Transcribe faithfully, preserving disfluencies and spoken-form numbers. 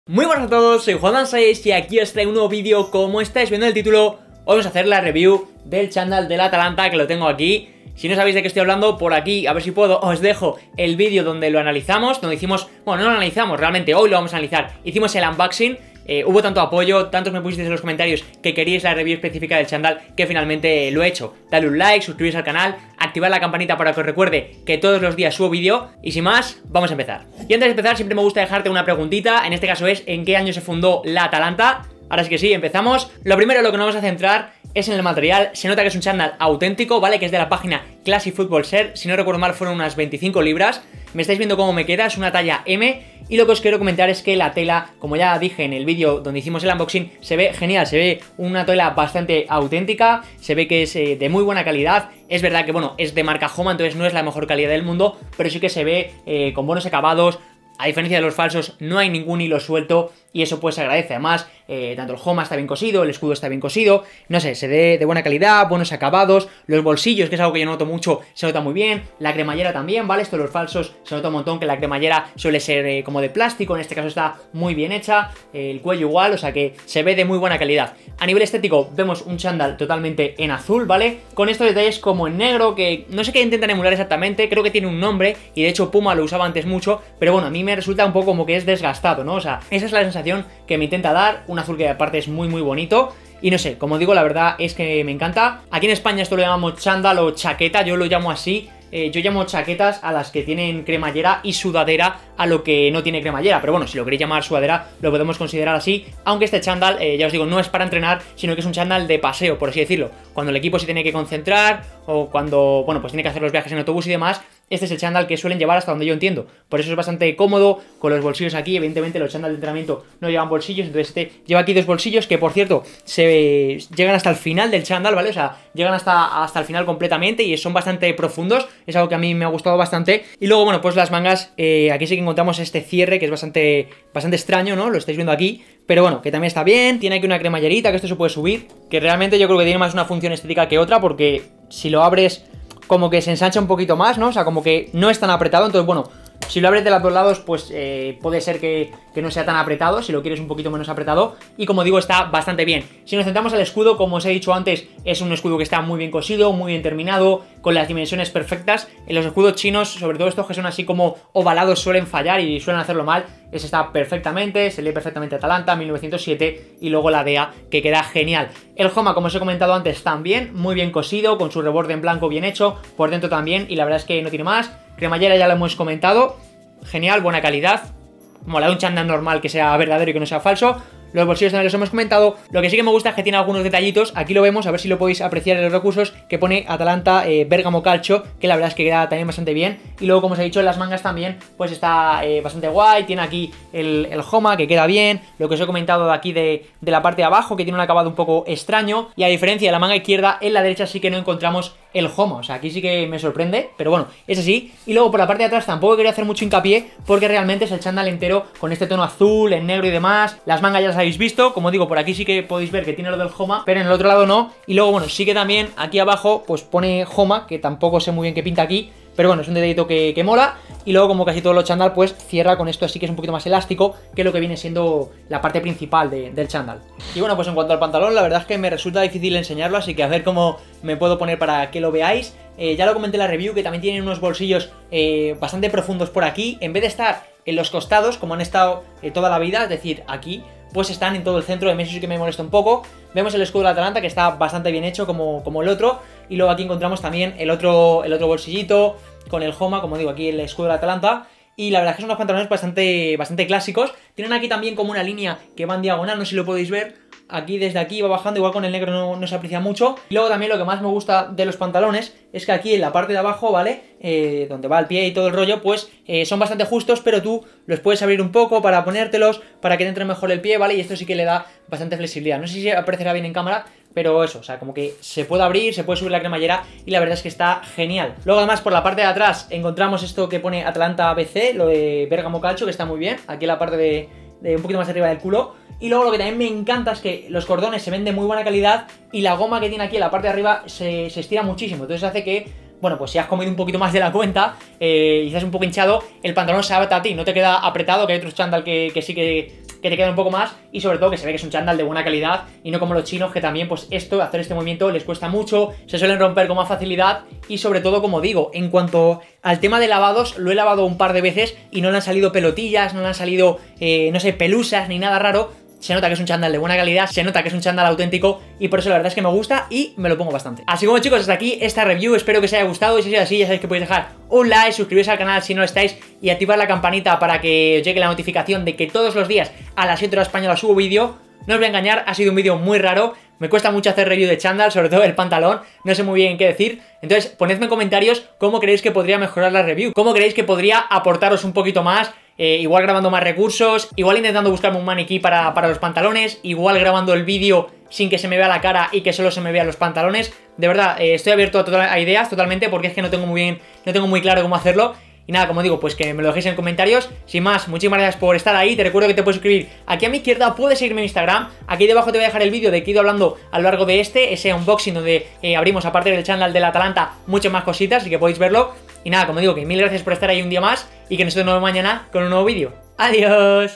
Muy buenas a todos, soy Juan seis y aquí os traigo un nuevo vídeo. Como estáis viendo en el título, hoy vamos a hacer la review del chándal del Atalanta, que lo tengo aquí. Si no sabéis de qué estoy hablando, por aquí, a ver si puedo, os dejo el vídeo donde lo analizamos, donde hicimos, bueno, no lo analizamos, realmente hoy lo vamos a analizar. Hicimos el unboxing, eh, hubo tanto apoyo, tantos me pusisteis en los comentarios que queríais la review específica del chándal, que finalmente lo he hecho. Dale un like, suscribiros al canal, activad la campanita para que os recuerde que todos los días subo vídeo. Y sin más, vamos a empezar. Y antes de empezar, siempre me gusta dejarte una preguntita, en este caso es, ¿en qué año se fundó la Atalanta? Ahora sí que sí, empezamos. Lo primero, lo que nos vamos a centrar es en el material. Se nota que es un chándal auténtico, ¿vale? Que es de la página Classic Football Shirt. Si no recuerdo mal, fueron unas veinticinco libras. Me estáis viendo cómo me queda, es una talla M. Y lo que os quiero comentar es que la tela, como ya dije en el vídeo donde hicimos el unboxing, se ve genial, se ve una tela bastante auténtica, se ve que es eh, de muy buena calidad. Es verdad que, bueno, es de marca Homa, entonces no es la mejor calidad del mundo, pero sí que se ve eh, con buenos acabados. A diferencia de los falsos, no hay ningún hilo suelto y eso pues se agradece. Además, eh, tanto el Homa está bien cosido, el escudo está bien cosido, no sé, se ve de buena calidad, buenos acabados. Los bolsillos, que es algo que yo noto mucho, se nota muy bien. La cremallera también, ¿vale? Esto de los falsos se nota un montón, que la cremallera suele ser eh, como de plástico, en este caso está muy bien hecha. El cuello igual, o sea que se ve de muy buena calidad. A nivel estético, vemos un chándal totalmente en azul, ¿vale? Con estos detalles como en negro, que no sé qué intentan emular exactamente, creo que tiene un nombre y de hecho Puma lo usaba antes mucho, pero bueno, a mí me resulta un poco como que es desgastado, ¿no? O sea, esa es la sensación que me intenta dar, un azul que aparte es muy muy bonito. Y no sé, como digo, la verdad es que me encanta. Aquí en España esto lo llamamos chándal o chaqueta, yo lo llamo así. Eh, yo llamo chaquetas a las que tienen cremallera y sudadera a lo que no tiene cremallera. Pero bueno, si lo queréis llamar sudadera, lo podemos considerar así. Aunque este chándal, eh, ya os digo, no es para entrenar, sino que es un chándal de paseo, por así decirlo. Cuando el equipo se tiene que concentrar o cuando, bueno, pues tiene que hacer los viajes en autobús y demás, este es el chándal que suelen llevar hasta donde yo entiendo. Por eso es bastante cómodo, con los bolsillos aquí. Evidentemente los chándal de entrenamiento no llevan bolsillos, entonces este lleva aquí dos bolsillos que, por cierto, se llegan hasta el final del chándal, ¿vale? O sea, llegan hasta, hasta el final completamente y son bastante profundos. Es algo que a mí me ha gustado bastante. Y luego, bueno, pues las mangas, eh, aquí sí que encontramos este cierre que es bastante, bastante extraño, ¿no? Lo estáis viendo aquí. Pero bueno, que también está bien. Tiene aquí una cremallerita, que esto se puede subir, que realmente yo creo que tiene más una función estética que otra, porque si lo abres como que se ensancha un poquito más, ¿no? O sea, como que no es tan apretado, entonces bueno, si lo abres de los dos lados, pues eh, puede ser que, que no sea tan apretado, si lo quieres un poquito menos apretado. Y como digo, está bastante bien. Si nos centramos al escudo, como os he dicho antes, es un escudo que está muy bien cosido, muy bien terminado, con las dimensiones perfectas. En los escudos chinos, sobre todo estos que son así como ovalados, suelen fallar y suelen hacerlo mal. Ese está perfectamente, se lee perfectamente Atalanta, mil novecientos siete, y luego la D A, que queda genial. El Homa, como os he comentado antes, también muy bien cosido, con su reborde en blanco bien hecho, por dentro también, y la verdad es que no tiene más. Cremallera ya lo hemos comentado, genial, buena calidad, como la de un chándal normal que sea verdadero y que no sea falso. Los bolsillos también los hemos comentado. Lo que sí que me gusta es que tiene algunos detallitos. Aquí lo vemos, a ver si lo podéis apreciar en los recursos, que pone Atalanta eh, Bergamo Calcio, que la verdad es que queda también bastante bien. Y luego, como os he dicho, en las mangas también pues está eh, bastante guay. Tiene aquí el, el Homa, que queda bien. Lo que os he comentado de aquí de, de la parte de abajo, que tiene un acabado un poco extraño. Y a diferencia de la manga izquierda, en la derecha sí que no encontramos el Homa. O sea, aquí sí que me sorprende, pero bueno, es así. Y luego por la parte de atrás tampoco quería hacer mucho hincapié, porque realmente es el chándal entero con este tono azul, en negro y demás. Las mangas ya las habéis visto, como digo, por aquí sí que podéis ver que tiene lo del Homa, pero en el otro lado no. Y luego, bueno, sí que también aquí abajo pues pone Homa, que tampoco sé muy bien qué pinta aquí, pero bueno, es un detallito que, que mola. Y luego, como casi todos los chándal, pues cierra con esto así que es un poquito más elástico, que es lo que viene siendo la parte principal de, del chándal. Y bueno, pues en cuanto al pantalón, la verdad es que me resulta difícil enseñarlo, así que a ver cómo me puedo poner para que lo veáis. Eh, ya lo comenté en la review, que también tienen unos bolsillos eh, bastante profundos por aquí. En vez de estar en los costados, como han estado eh, toda la vida, es decir, aquí, pues están en todo el centro. De mí eso sí que me molesta un poco. Vemos el escudo de la Atalanta, que está bastante bien hecho, como, como el otro. Y luego aquí encontramos también el otro, el otro bolsillito con el Homa, como digo, aquí el escudo de la Atalanta. Y la verdad es que son unos pantalones bastante, bastante clásicos. Tienen aquí también como una línea que va en diagonal, no sé si lo podéis ver. Aquí desde aquí va bajando, igual con el negro no, no se aprecia mucho. Y luego también lo que más me gusta de los pantalones es que aquí en la parte de abajo, ¿vale? Eh, donde va el pie y todo el rollo, pues eh, son bastante justos, pero tú los puedes abrir un poco para ponértelos, para que te entre mejor el pie, ¿vale? Y esto sí que le da bastante flexibilidad. No sé si aparecerá bien en cámara, pero eso, o sea, como que se puede abrir, se puede subir la cremallera y la verdad es que está genial. Luego además por la parte de atrás encontramos esto que pone Atalanta B C, lo de Bergamo Calcio, que está muy bien, aquí en la parte de, de un poquito más arriba del culo. Y luego lo que también me encanta es que los cordones se ven de muy buena calidad y la goma que tiene aquí en la parte de arriba se, se estira muchísimo, entonces hace que bueno, pues si has comido un poquito más de la cuenta eh, y estás un poco hinchado, el pantalón se adapta a ti, no te queda apretado, que hay otros chándal que, que sí que que te quedan un poco más y sobre todo que se ve que es un chándal de buena calidad y no como los chinos, que también pues esto, hacer este movimiento les cuesta mucho, se suelen romper con más facilidad y sobre todo, como digo, en cuanto al tema de lavados, lo he lavado un par de veces y no le han salido pelotillas, no le han salido, eh, no sé, pelusas ni nada raro. Se nota que es un chándal de buena calidad, se nota que es un chándal auténtico y por eso la verdad es que me gusta y me lo pongo bastante. Así como chicos, hasta aquí esta review, espero que os haya gustado y si es así ya sabéis que podéis dejar un like, suscribiros al canal si no lo estáis y activar la campanita para que os llegue la notificación de que todos los días a las siete horas española subo vídeo. No os voy a engañar, ha sido un vídeo muy raro, me cuesta mucho hacer review de chándal, sobre todo el pantalón, no sé muy bien qué decir. Entonces ponedme en comentarios cómo creéis que podría mejorar la review, cómo creéis que podría aportaros un poquito más. Eh, igual grabando más recursos, igual intentando buscarme un maniquí para, para los pantalones, igual grabando el vídeo sin que se me vea la cara y que solo se me vean los pantalones. De verdad, eh, estoy abierto a, total, a ideas totalmente porque es que no tengo muy bien, no tengo muy claro cómo hacerlo. Y nada, como digo, pues que me lo dejéis en comentarios. Sin más, muchísimas gracias por estar ahí. Te recuerdo que te puedes suscribir aquí a mi izquierda, puedes seguirme en Instagram. Aquí debajo te voy a dejar el vídeo de que he ido hablando a lo largo de este, ese unboxing donde eh, abrimos, aparte del chándal del Atalanta, muchas más cositas, así que podéis verlo. Y nada, como digo, que mil gracias por estar ahí un día más y que nos vemos mañana con un nuevo vídeo. ¡Adiós!